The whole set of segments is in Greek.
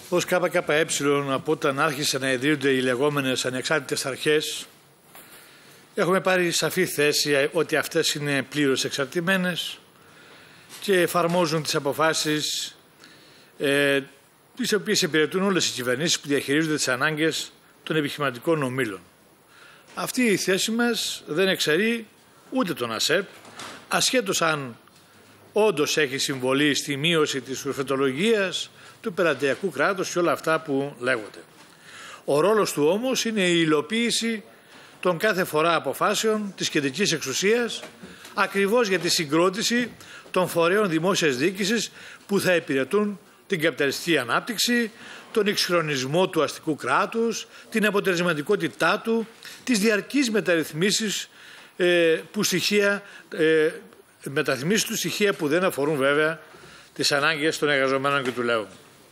Ως ΚΚΕ, από όταν άρχισαν να ιδρύονται οι λεγόμενες ανεξάρτητες αρχές, έχουμε πάρει σαφή θέση ότι αυτές είναι πλήρως εξαρτημένες και εφαρμόζουν τις αποφάσεις τις οποίες υπηρετούν όλες οι κυβερνήσεις που διαχειρίζονται τις ανάγκες των επιχειρηματικών ομίλων. Αυτή η θέση μας δεν εξαιρεί ούτε τον ΑΣΕΠ, ασχέτως αν όντως έχει συμβολή στη μείωση της ουρφετολογίας, του πελατειακού κράτους και όλα αυτά που λέγονται. Ο ρόλος του όμως είναι η υλοποίηση των κάθε φορά αποφάσεων της κεντρικής εξουσίας, ακριβώς για τη συγκρότηση των φορέων δημόσιας διοίκησης που θα υπηρετούν την καπιταλιστική ανάπτυξη, τον εξυγχρονισμό του αστικού κράτους, την αποτελεσματικότητά του, τις διαρκείς μεταρρυθμίσεις στοιχεία που δεν αφορούν βέβαια τις ανάγκες των εργαζομένων και του λαού.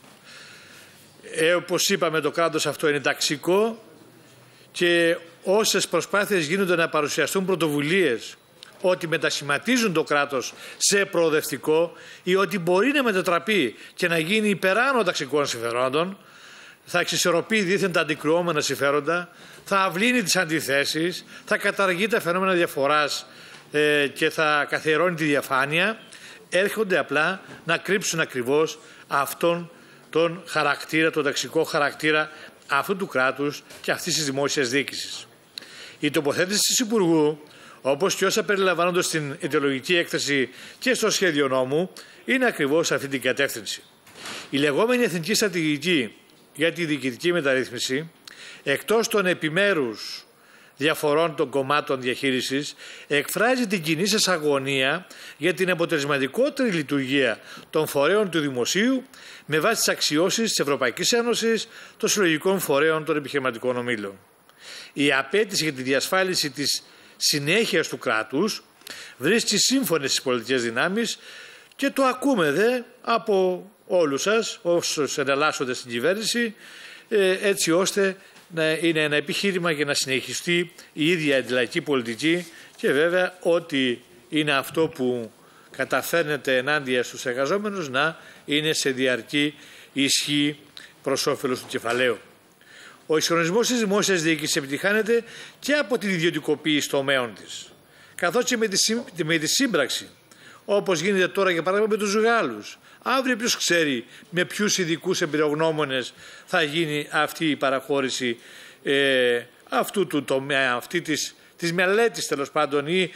Όπως είπαμε, το κράτος αυτό είναι ταξικό και όσες προσπάθειες γίνονται να παρουσιαστούν πρωτοβουλίες ότι μετασχηματίζουν το κράτος σε προοδευτικό ή ότι μπορεί να μετατραπεί και να γίνει υπεράνω ταξικών συμφερόντων, θα εξισορροπεί δίθεν τα αντικρουόμενα συμφέροντα, θα αυλύνει τις αντιθέσεις, θα καταργεί τα φαινόμενα διαφοράς και θα καθιερώνει τη διαφάνεια, έρχονται απλά να κρύψουν ακριβώς αυτόν τον χαρακτήρα, τον ταξικό χαρακτήρα αυτού του κράτους και αυτής της δημόσιας διοίκησης. Η τοποθέτηση της Υπουργού, όπως και όσα περιλαμβάνονται στην αιτιολογική έκθεση και στο σχέδιο νόμου, είναι ακριβώς αυτή την κατεύθυνση. Η λεγόμενη εθνική στρατηγική για τη διοικητική μεταρρύθμιση, εκτός των επιμέρους διαφορών των κομμάτων διαχείρισης, εκφράζει την κοινή σας αγωνία για την αποτελεσματικότερη λειτουργία των φορέων του δημοσίου με βάση τις αξιώσεις της Ευρωπαϊκής Ένωσης, των συλλογικών φορέων των επιχειρηματικών ομίλων. Η απέτηση για τη διασφάλιση της συνέχειας του κράτους βρίσκει σύμφωνες στις πολιτικές δυνάμεις και το ακούμε δε από όλους σας όσους εναλλάσσονται στην κυβέρνηση, έτσι ώστε να είναι ένα επιχείρημα για να συνεχιστεί η ίδια αντιλαϊκή πολιτική και βέβαια ότι είναι αυτό που καταφέρνεται ενάντια στους εργαζόμενους να είναι σε διαρκή ισχύ προς όφελος του κεφαλαίου. Ο εξυγχρονισμός της δημόσιας διοίκησης επιτυχάνεται και από την ιδιωτικοποίηση τομέων της, καθώς και με τη σύμπραξη, όπως γίνεται τώρα για παράδειγμα με τους Γάλλους. Αύριο ποιος ξέρει με ποιους ειδικούς εμπειρογνώμονες θα γίνει αυτή η παραχώρηση αυτού του τομέα, της μελέτης τέλος πάντων ή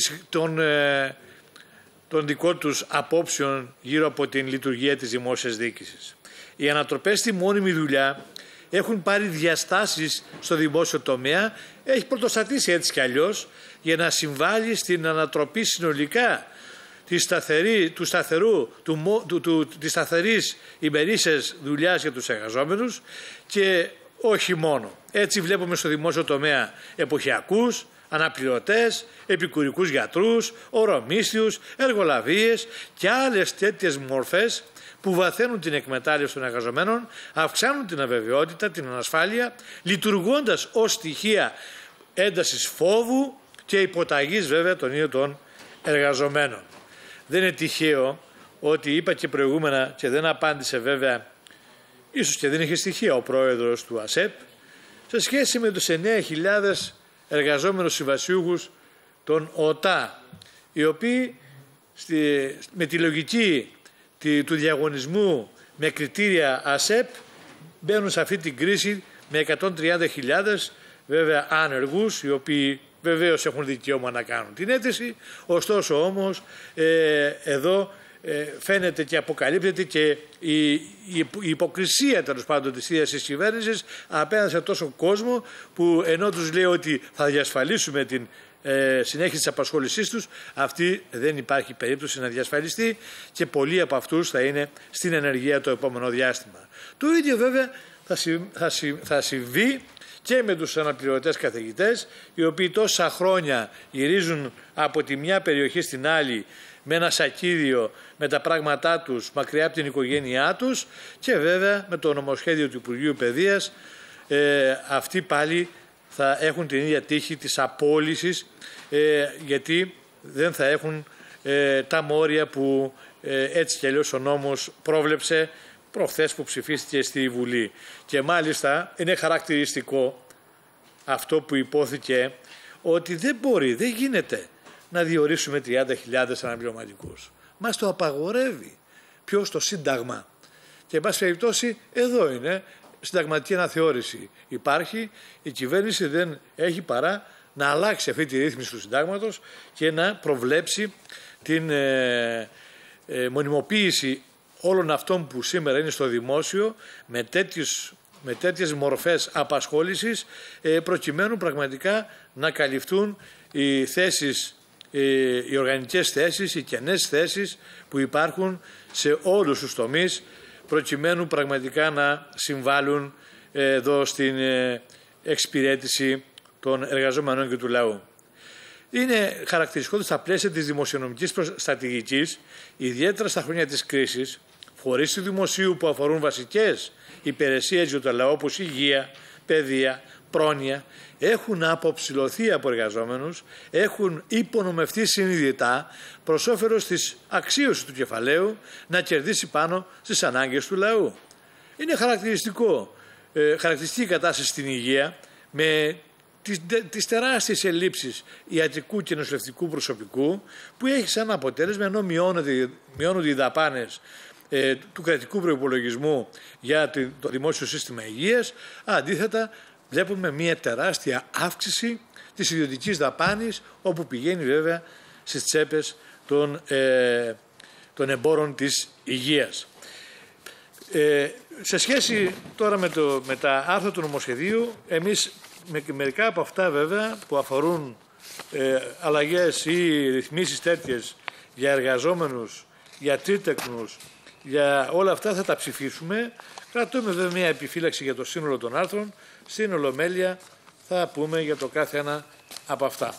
των δικών τους απόψεων γύρω από την λειτουργία της δημόσιας διοίκησης. Οι ανατροπές στη μόνιμη δουλειά έχουν πάρει διαστάσεις στο δημόσιο τομέα, έχει πρωτοστατήσει έτσι κι αλλιώς για να συμβάλλει στην ανατροπή συνολικά της σταθερής ημερήσιας δουλειάς για τους εργαζόμενους και όχι μόνο. Έτσι βλέπουμε στο δημόσιο τομέα εποχιακούς, αναπληρωτές, επικουρικούς γιατρούς, ορομίσθιους, εργολαβίες και άλλες τέτοιες μορφές που βαθαίνουν την εκμετάλλευση των εργαζομένων, αυξάνουν την αβεβαιότητα, την ανασφάλεια, λειτουργώντας ως στοιχεία έντασης φόβου και υποταγής βέβαια των ίδιων των εργαζομένων. Δεν είναι τυχαίο ότι είπα και προηγούμενα και δεν απάντησε βέβαια, ίσως και δεν είχε στοιχεία ο πρόεδρος του ΑΣΕΠ, σε σχέση με τους 9.000 εργαζόμενους συμβασιούχους των ΟΤΑ, οι οποίοι με τη λογική του διαγωνισμού με κριτήρια ΑΣΕΠ μπαίνουν σε αυτή την κρίση με 130.000 βέβαια άνεργους, οι οποίοι βεβαίως έχουν δικαίωμα να κάνουν την αίτηση, ωστόσο όμως εδώ φαίνεται και αποκαλύπτεται και η υποκρισία τέλος πάντων της ίδιας της κυβέρνησης απέναντι σε τόσο κόσμο που ενώ τους λέει ότι θα διασφαλίσουμε την συνέχιση της απασχόλησής τους, αυτή δεν υπάρχει περίπτωση να διασφαλιστεί και πολλοί από αυτούς θα είναι στην ενεργεία το επόμενο διάστημα. Το ίδιο βέβαια θα συμβεί και με τους αναπληρωτές καθηγητές, οι οποίοι τόσα χρόνια γυρίζουν από τη μια περιοχή στην άλλη με ένα σακίδιο με τα πράγματά τους μακριά από την οικογένειά τους και βέβαια με το νομοσχέδιο του Υπουργείου Παιδείας αυτοί πάλι θα έχουν την ίδια τύχη της απόλυσης γιατί δεν θα έχουν τα μόρια που έτσι κι αλλιώς ο νόμος πρόβλεψε προχθές που ψηφίστηκε στη Βουλή. Και μάλιστα είναι χαρακτηριστικό αυτό που υπόθηκε, ότι δεν γίνεται να διορίσουμε 30.000 αναπληρωματικούς. Μας το απαγορεύει. Ποιος? Το Σύνταγμα. Και εν πάση περιπτώσει εδώ είναι, συνταγματική αναθεώρηση υπάρχει, η κυβέρνηση δεν έχει παρά να αλλάξει αυτή τη ρύθμιση του συντάγματος και να προβλέψει την μονιμοποίηση όλων αυτών που σήμερα είναι στο δημόσιο με τέτοιες μορφές απασχόλησης, προκειμένου πραγματικά να καλυφθούν οι θέσεις, οι οργανικές θέσεις, οι κενές θέσεις που υπάρχουν σε όλους τους τομείς, προκειμένου πραγματικά να συμβάλλουν εδώ στην εξυπηρέτηση των εργαζομένων και του λαού. Είναι χαρακτηριστικό ότι στα πλαίσια της δημοσιονομικής στρατηγικής, ιδιαίτερα στα χρόνια της κρίσης, φορείς του δημοσίου που αφορούν βασικές υπηρεσίες για το λαό, όπως υγεία, παιδεία, πρόνοια, έχουν αποψηλωθεί από εργαζόμενους, έχουν υπονομευτεί συνειδητά προς όφελος της αξίωσης του κεφαλαίου να κερδίσει πάνω στις ανάγκες του λαού. Είναι χαρακτηριστική κατάσταση στην υγεία, με τις τεράστιες ελλείψεις ιατρικού και νοσηλευτικού προσωπικού, που έχει σαν αποτέλεσμα, ενώ μειώνονται οι δαπάνες του κρατικού προϋπολογισμού για το δημόσιο σύστημα υγείας, αντίθετα βλέπουμε μια τεράστια αύξηση της ιδιωτικής δαπάνης, όπου πηγαίνει βέβαια στις τσέπες των εμπόρων της υγείας. Σε σχέση τώρα με τα άρθρα του νομοσχεδίου, εμείς με μερικά από αυτά βέβαια που αφορούν αλλαγές ή ρυθμίσεις τέτοιες για εργαζόμενους, για τρίτεκνους, για όλα αυτά θα τα ψηφίσουμε. Κρατούμε βέβαια μια επιφύλαξη για το σύνολο των άρθρων. Στην Ολομέλεια θα πούμε για το κάθε ένα από αυτά.